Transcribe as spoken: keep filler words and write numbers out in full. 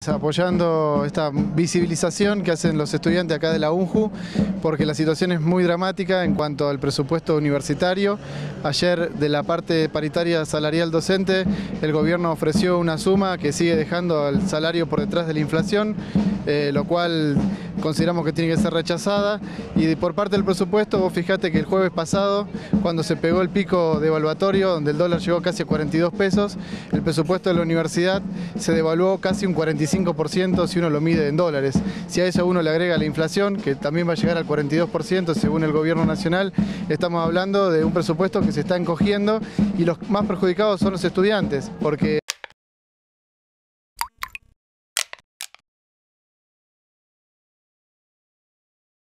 Apoyando esta visibilización que hacen los estudiantes acá de la UNJU, porque la situación es muy dramática en cuanto al presupuesto universitario. Ayer, de la parte paritaria salarial docente, el gobierno ofreció una suma que sigue dejando el salario por detrás de la inflación, eh, lo cual consideramos que tiene que ser rechazada. Y por parte del presupuesto, vos fijate que el jueves pasado, cuando se pegó el pico devaluatorio, donde el dólar llegó casi a cuarenta y dos pesos, el presupuesto de la universidad se devaluó casi un cuarenta y cinco por ciento si uno lo mide en dólares. Si a eso uno le agrega la inflación, que también va a llegar al cuarenta y dos por ciento según el gobierno nacional, estamos hablando de un presupuesto que se está encogiendo y los más perjudicados son los estudiantes, porque